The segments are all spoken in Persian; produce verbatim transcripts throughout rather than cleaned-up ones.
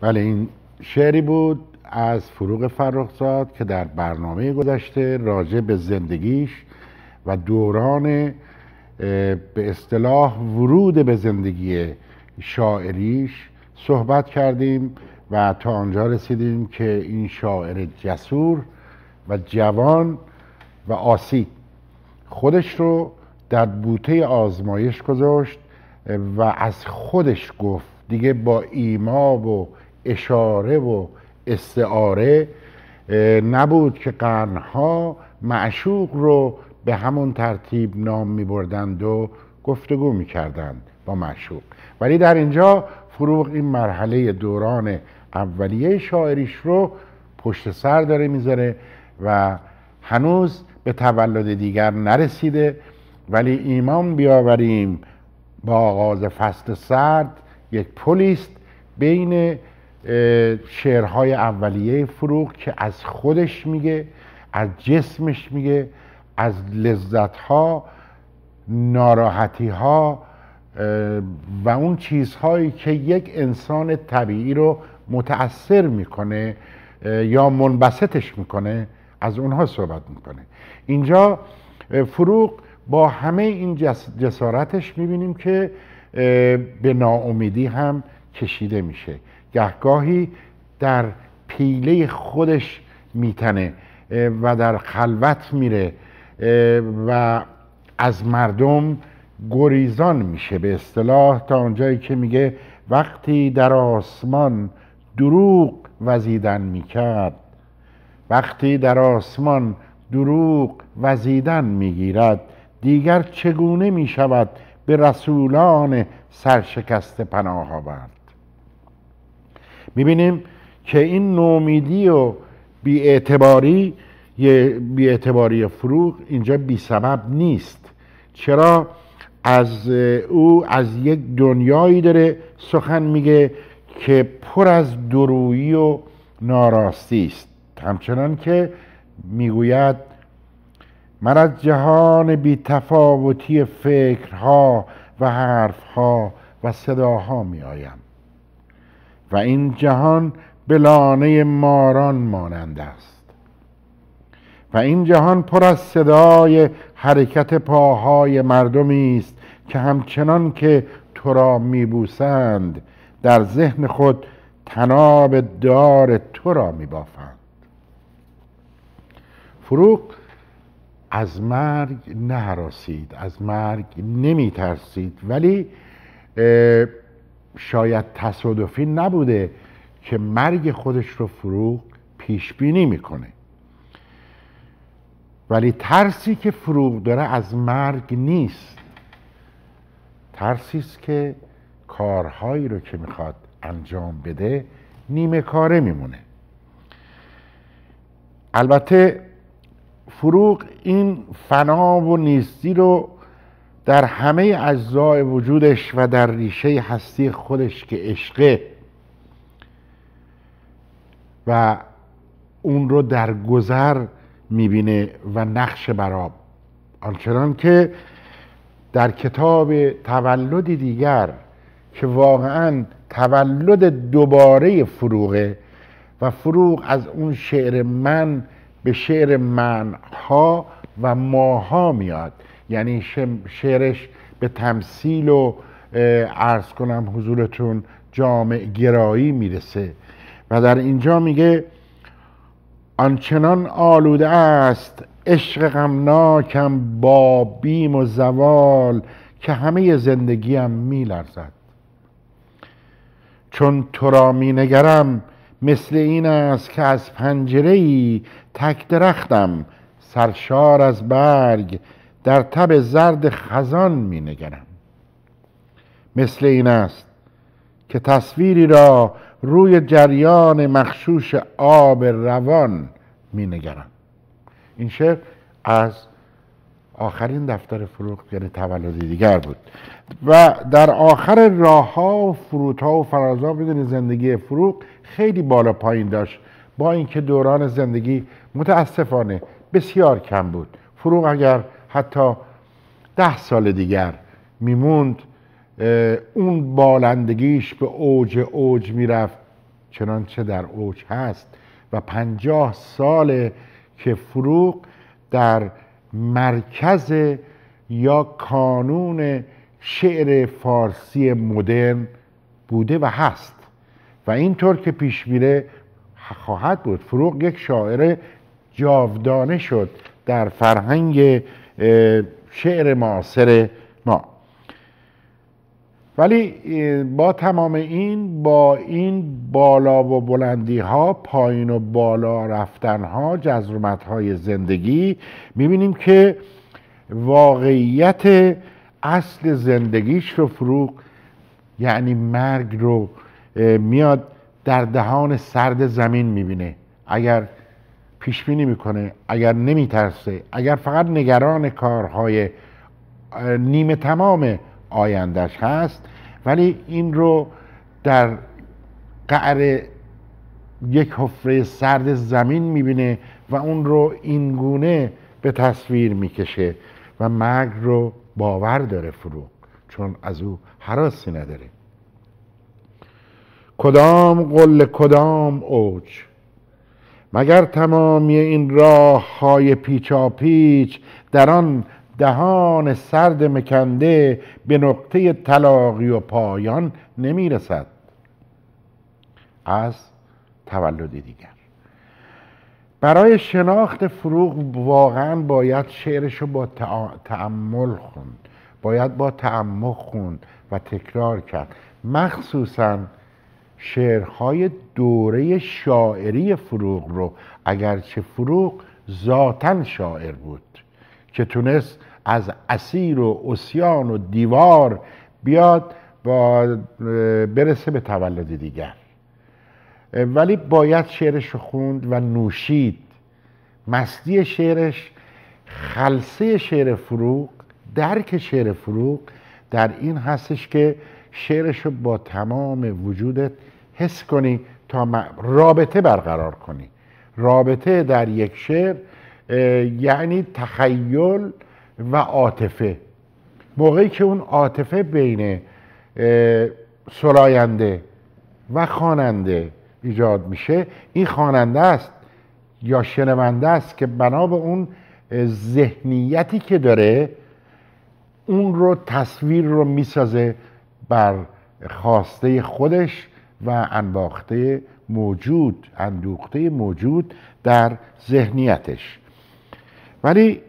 بله، این شعری بود از فروغ فرخزاد که در برنامه گذشته راجع به زندگیش و دوران به اصطلاح ورود به زندگی شاعریش صحبت کردیم و تا آنجا رسیدیم که این شاعر جسور و جوان و عاصی خودش رو در بوته آزمایش گذاشت و از خودش گفت، دیگه با ایما و اشاره و استعاره نبود که قرنها معشوق رو به همون ترتیب نام می بردند و گفتگو می کردند با معشوق. ولی در اینجا فروغ این مرحله دوران اولیه شاعریش رو پشت سر داره میذاره و هنوز به تولد دیگر نرسیده، ولی ایمان بیاوریم با آغاز فصل سرد یک پلیست بین شعرهای اولیه فروغ که از خودش میگه، از جسمش میگه، از لذتها، ناراحتیها و اون چیزهایی که یک انسان طبیعی رو متأثر میکنه یا منبسطش میکنه، از اونها صحبت میکنه. اینجا فروغ با همه این جسارتش میبینیم که به ناامیدی هم کشیده میشه، گهگاهی در پیله خودش میتنه و در خلوت میره و از مردم گریزان میشه به اصطلاح، تا اونجایی که میگه وقتی در آسمان دروغ وزیدن میکرد، وقتی در آسمان دروغ وزیدن میگیرد، دیگر چگونه میشود به رسولان سرشکسته پناه آورد. میبینیم که این نومیدی و بی‌اعتباری بی‌اعتباری فروغ اینجا بی سبب نیست. چرا؟ از او از یک دنیایی داره سخن میگه که پر از دورویی و ناراستی است، همچنان که میگوید من از جهان بی تفاوتی فکرها و حرفها و صداها می آیم و این جهان به لانه ماران مانند است و این جهان پر از صدای حرکت پاهای مردمی است که همچنان که تو را میبوسند در ذهن خود طناب دار تو را میبافند. فروغ از مرگ نهراسید، از مرگ نمی ترسید، ولی شاید تصادفی نبوده که مرگ خودش رو فروغ پیش بینی میکنه، ولی ترسی که فروغ داره از مرگ نیست، ترسی است که کارهایی رو که میخواد انجام بده نیمه کاره میمونه. البته فروغ این فنا و نیستی رو در همه اجزای وجودش و در ریشه هستی خودش که عشقه و اون رو در گذر میبینه و نقش براب، آنچنان که در کتاب تولدی دیگر که واقعا تولد دوباره فروغه و فروغ از اون شعر من به شعر منها و ماها میاد، یعنی شعرش به تمثیل و عرض کنم حضورتون جامع گرایی میرسه و در اینجا میگه آنچنان آلوده است عشق غمناکم با بیم و زوال که همه زندگیم میلرزد، چون تو را مینگرم مثل این است که از پنجره‌ای تک درختم سرشار از برگ در تب زرد خزان می نگرم. مثل این است که تصویری را روی جریان مخشوش آب روان می نگرم. این شعر از آخرین دفتر فروغ یعنی تولدی دیگر بود و در آخر راه ها و فرودها و فرازها بدون زندگی فروغ خیلی بالا پایین داشت، با اینکه دوران زندگی متاسفانه بسیار کم بود. فروغ اگر حتی ده سال دیگر میموند اون بالندگیش به اوج اوج میرفت چنانچه در اوج هست و پنجاه ساله که فروغ در مرکز یا کانون شعر فارسی مدرن بوده و هست و اینطور که پیش میره خواهد بود. فروغ یک شاعر جاودانه شد در فرهنگ شعر معاصر ما. ولی با تمام این با این بالا و بلندی ها، پایین و بالا رفتن ها، جزرومت های زندگی، میبینیم که واقعیت اصل زندگیش رو فروغ، یعنی مرگ رو، میاد در دهان سرد زمین میبینه. اگر پیش بینی میکنه، اگر نمیترسه، اگر فقط نگران کارهای نیمه تمام آیندهش هست، ولی این رو در قعر یک حفره سرد زمین میبینه و اون رو اینگونه به تصویر میکشه و مرگ رو باور داره فروغ، چون از او هراسی نداره. کدام قله کدام اوج، مگر تمامی این راه های پیچا پیچ، در آن دهان سرد مکنده به نقطه تلاقی و پایان نمی رسد. از تولدی دیگر. برای شناخت فروغ واقعا باید شعرشو با تأمل خوند، باید با تعمق خوند و تکرار کرد، مخصوصا شعرهای دوره شاعری فروغ رو. اگرچه فروغ ذاتاً شاعر بود که تونست از اسیر و عصیان و دیوار بیاد با برسه به تولد دیگر، ولی باید شعرش رو خوند و نوشید. مستی شعرش، خلسه شعر فروغ، درک شعر فروغ در این هستش که شعرش رو با تمام وجودت حس کنی تا رابطه برقرار کنی. رابطه در یک شعر یعنی تخیل و عاطفه. موقعی که اون عاطفه بین سراینده و خواننده ایجاد میشه، این خواننده است یا شنونده است که بنا به اون ذهنیتی که داره اون رو تصویر رو میسازه بر خواسته خودش و انباخته موجود، اندوخته موجود در ذهنیتش. ولی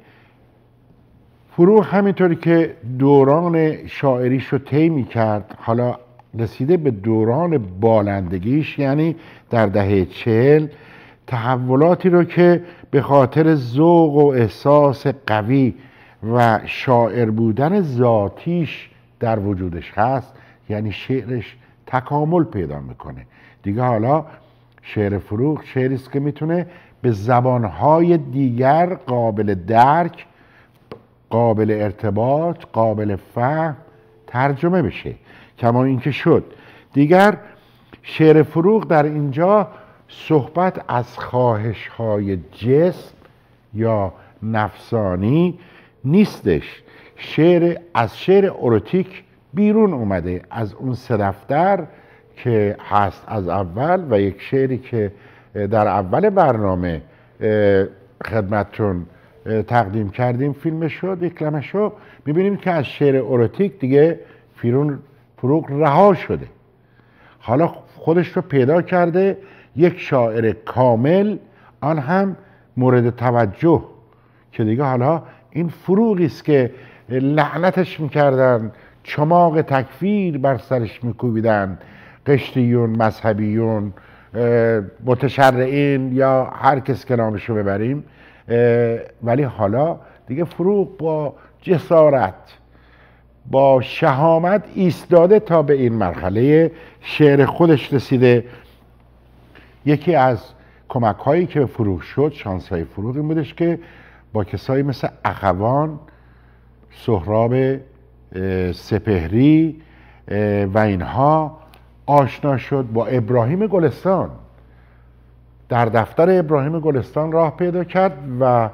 فروغ همینطوری که دوران شاعریش رو طی می‌کرد، حالا رسیده به دوران بالندگیش، یعنی در دهه چهل، تحولاتی رو که به خاطر ذوق و احساس قوی و شاعر بودن ذاتیش در وجودش هست، یعنی شعرش تکامل پیدا میکنه دیگه. حالا شعر فروغ شعری است که میتونه به زبانهای دیگر قابل درک، قابل ارتباط، قابل فهم ترجمه بشه، کما اینکه شد. دیگر شعر فروغ در اینجا صحبت از خواهش‌های جسم یا نفسانی نیستش. شعر از شعر اروتیک بیرون اومده، از اون سه دفتر که هست از اول و یک شعری که در اول برنامه خدمتتون تقدیم کردیم، فیلمش شد، یک شو، میبینیم که از شعر اروتیک دیگه فیرون فروغ رها شده، حالا خودش رو پیدا کرده یک شاعر کامل، آن هم مورد توجه، که دیگه حالا این فروغی است که لعنتش میکردن، چماق تکفیر بر سرش میکوبیدن قشتیون، مذهبیون، متشرعین یا هر کس که نامشو ببریم، ولی حالا دیگه فروغ با جسارت، با شهامت ایستاده تا به این مرحله شعر خودش رسیده. یکی از کمک هایی که فروغ شد، شانس های فروغ این بودش که با کسایی مثل اخوان، سهراب سپهری و اینها آشنا شد. با ابراهیم گلستان، در دفتر ابراهیم گلستان راه پیدا کرد و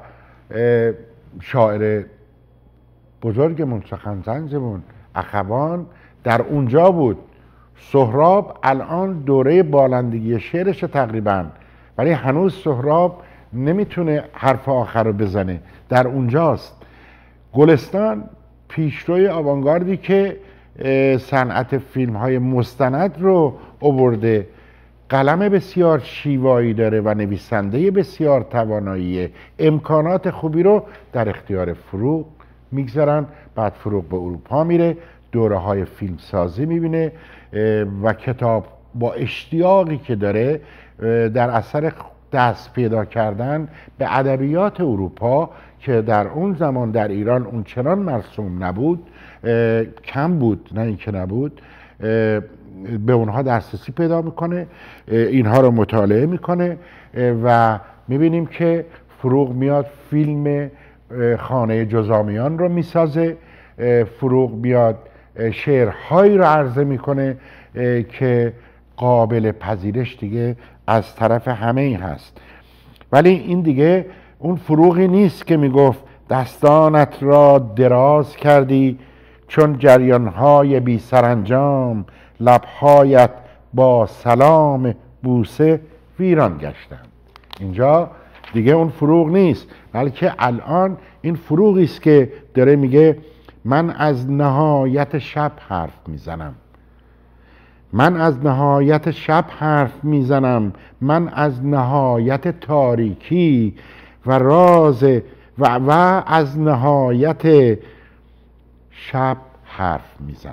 شاعر بزرگمون، سخنزنجمون اخوان در اونجا بود. سهراب الان دوره بالندگی شعرش تقریبا، ولی هنوز سهراب نمیتونه حرف آخر رو بزنه، در اونجاست. گلستان پیشروی آوانگاردی که صنعت فیلم های مستند رو آورده، قلم بسیار شیوایی داره و نویسنده بسیار توانایی، امکانات خوبی رو در اختیار فروغ میگذارن. بعد فروغ به اروپا میره، دوره های فیلم سازی میبینه و کتاب با اشتیاقی که داره در اثر دست پیدا کردن به ادبیات اروپا که در اون زمان در ایران اون چنان مرسوم نبود، کم بود نه اینکه نبود، به اونها دسترسی پیدا میکنه، اینها رو مطالعه میکنه و میبینیم که فروغ میاد فیلم خانه جزامیان رو میسازه. فروغ میاد شعرهایی رو عرضه میکنه که قابل پذیرش دیگه از طرف همه ای هست. ولی این دیگه اون فروغی نیست که میگفت دستانت را دراز کردی چون جریانهای بی سرانجام، لبهایت با سلام بوسه ویران گشتند. اینجا دیگه اون فروغ نیست، بلکه الان این فروغی است که داره میگه من از نهایت شب حرف میزنم، من از نهایت شب حرف میزنم، من از نهایت تاریکی و راز و, و از نهایت شب حرف میزنم.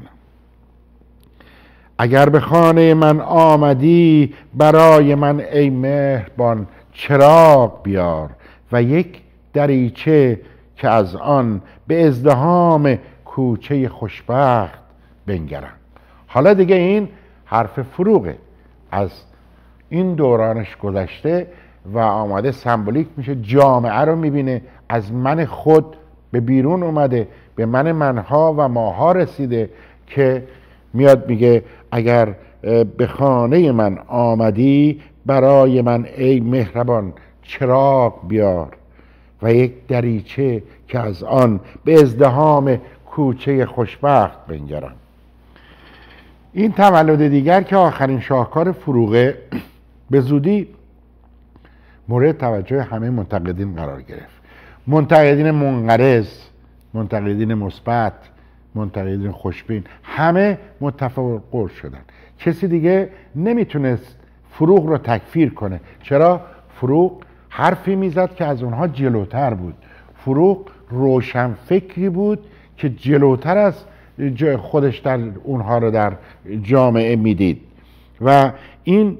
اگر به خانه من آمدی برای من ای مهربان چراغ بیار و یک دریچه که از آن به ازدحام کوچه خوشبخت بنگرم. حالا دیگه این حرف فروغه، از این دورانش گذشته و آماده سمبولیک میشه، جامعه رو میبینه، از من خود به بیرون اومده، به من منها و ماها رسیده که میاد میگه اگر به خانه من آمدی برای من ای مهربان چراغ بیار و یک دریچه که از آن به ازدحام کوچه خوشبخت بنگرم. این تولد دیگر که آخرین شاهکار فروغه به زودی مورد توجه همه منتقدین قرار گرفت. منتقدین منقرض، منتقدین مثبت، منتقدین خوشبین، همه متفق قول شدن. کسی دیگه نمیتونست فروغ رو تکفیر کنه. چرا؟ فروغ حرفی میزد که از اونها جلوتر بود. فروغ روشن فکری بود که جلوتر از خودش در اونها رو در جامعه میدید و این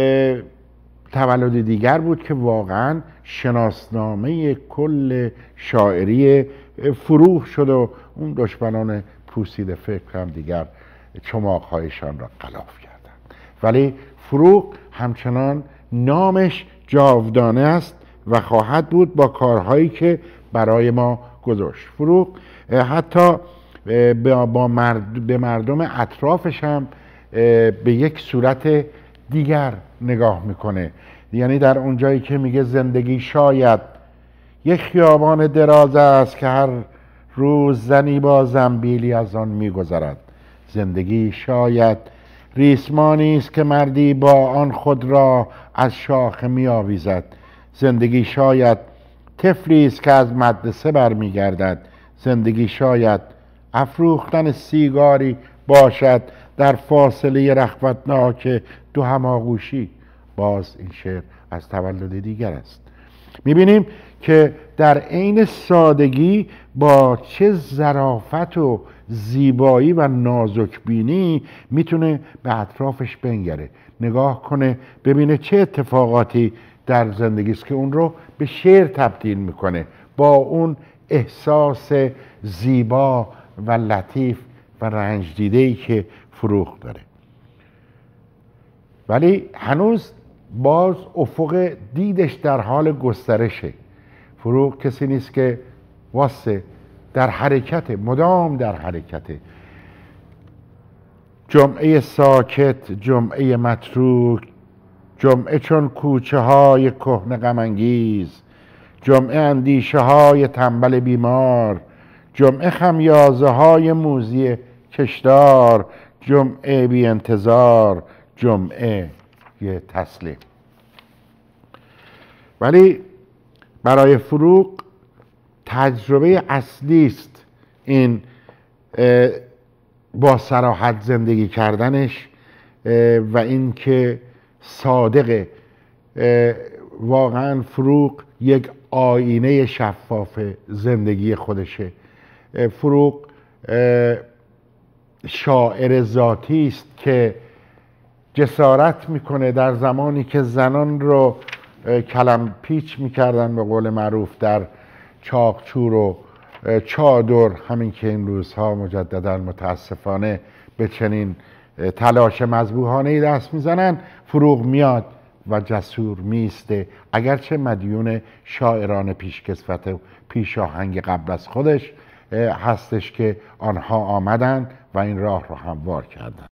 تولد دیگر بود که واقعا شناسنامه کل شاعری فروغ شد و اون دشمنان پوسیده فکر هم دیگر چماقهایشان را غلاف کردند. ولی فروغ همچنان نامش جاودانه است و خواهد بود با کارهایی که برای ما گذاشت. فروغ حتی با مرد به مردم اطرافش هم به یک صورت دیگر نگاه میکنه. یعنی در اونجایی که میگه زندگی شاید یک خیابان دراز است که هر روز زنی با زنبیلی از آن میگذرد. زندگی شاید ریسمانی است که مردی با آن خود را از شاخه میآویزد. زندگی شاید طفلی است که از مدرسه برمیگردد. زندگی شاید افروختن سیگاری باشد در فاصله رخوتناک دو هماغوشی. باز این شعر از تولد دیگر است. میبینیم که در عین سادگی با چه ظرافت و زیبایی و نازکبینی میتونه به اطرافش بنگره، نگاه کنه ببینه چه اتفاقاتی در زندگی است که اون رو به شعر تبدیل میکنه با اون احساس زیبا و لطیف و رنج دیده‌ای که فروغ داره. ولی هنوز باز افق دیدش در حال گسترشه. فروغ کسی نیست که واسه، در حرکت، مدام در حرکته. جمعه ساکت، جمعه متروک، جمعه چون کوچه های کهنه غم انگیز، جمعه اندیشه های تنبل بیمار، جمعه خمیازه های موزی کشدار، جمعه بی انتظار، جمعه یه تسلیم. ولی برای فروغ تجربه اصلی است این با صراحت زندگی کردنش و این که صادق. واقعا فروغ یک آینه شفاف زندگی خودشه. فروغ شاعر ذاتی است که جسارت میکنه در زمانی که زنان رو کلم پیچ میکردن به قول معروف در چاقچور و چادر، همین که این روزها مجددا متاسفانه به چنین تلاش مذبوحانه‌ای دست میزنن، فروغ میاد و جسور میسته، اگرچه مدیون شاعران پیشکسوت و پیش آهنگ قبل از خودش هستش که آنها آمدن و این راه رو هموار کردن.